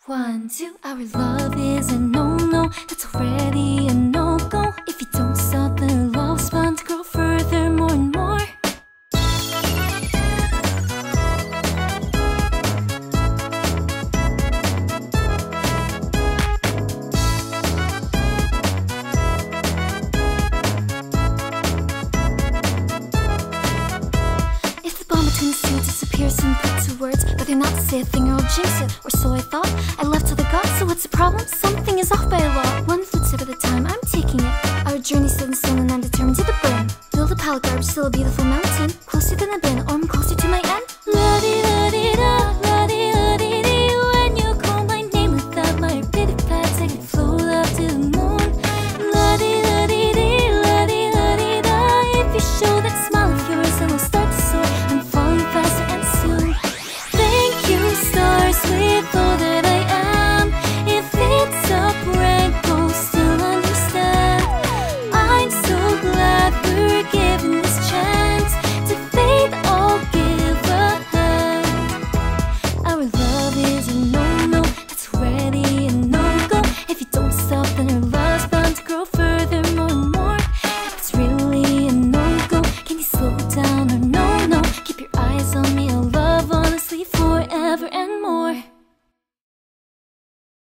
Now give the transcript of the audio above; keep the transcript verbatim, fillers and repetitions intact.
One, two, our love is a no-no. That's already a no-go. If you don't stop the love spun to grow further more and more. If the bond between us two disappears and put to words, whether or not to say a thing or I'll jinx it, or so I thought. I left to the gods, so what's the problem? Something is off by a